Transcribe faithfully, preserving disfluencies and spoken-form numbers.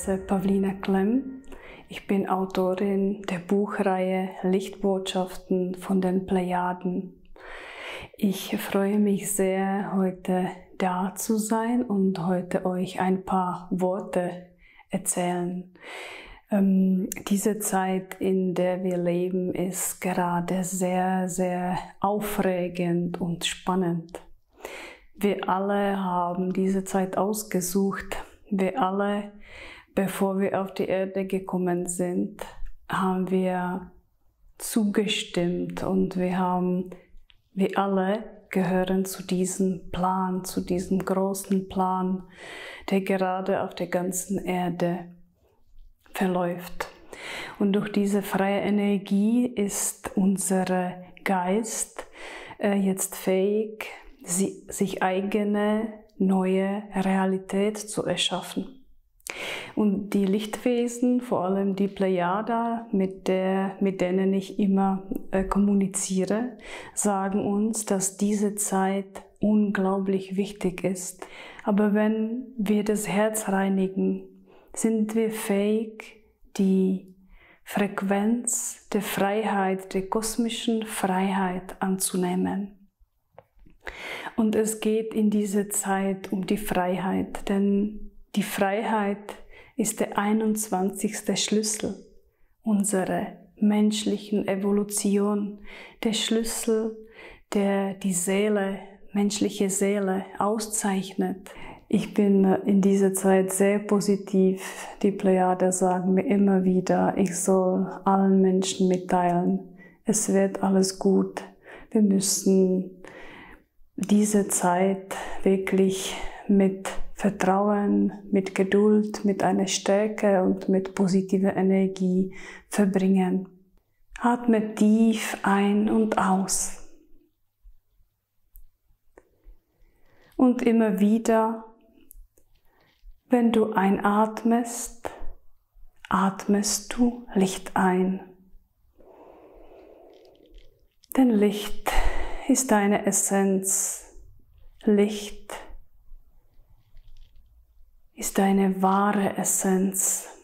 heiße Pawlina Klemm. Ich bin Autorin der Buchreihe Lichtbotschaften von den Plejaden. Ich freue mich sehr, heute da zu sein und heute euch ein paar Worte erzählen. Ähm, diese Zeit, in der wir leben, ist gerade sehr, sehr aufregend und spannend. Wir alle haben diese Zeit ausgesucht. Wir alle, bevor wir auf die Erde gekommen sind, haben wir zugestimmt und wir haben, wir alle gehören zu diesem Plan, zu diesem großen Plan, der gerade auf der ganzen Erde verläuft. Und durch diese freie Energie ist unser Geist äh, jetzt fähig, sie, sich eigene neue Realität zu erschaffen. Und die Lichtwesen, vor allem die Plejada, mit, der, mit denen ich immer äh, kommuniziere, sagen uns, dass diese Zeit unglaublich wichtig ist. Aber wenn wir das Herz reinigen, sind wir fähig, die Frequenz der Freiheit, der kosmischen Freiheit anzunehmen. Und es geht in dieser Zeit um die Freiheit, denn die Freiheit ist der einundzwanzigste Schlüssel unserer menschlichen Evolution, der Schlüssel, der die Seele, menschliche Seele auszeichnet. Ich bin in dieser Zeit sehr positiv. Die Plejaden sagen mir immer wieder, ich soll allen Menschen mitteilen, es wird alles gut. Wir müssen diese Zeit wirklich mit Vertrauen, mit Geduld, mit einer Stärke und mit positiver Energie verbringen. Atme tief ein und aus. Und immer wieder, wenn du einatmest, atmest du Licht ein. Denn Licht ist deine Essenz. Licht ist deine wahre Essenz.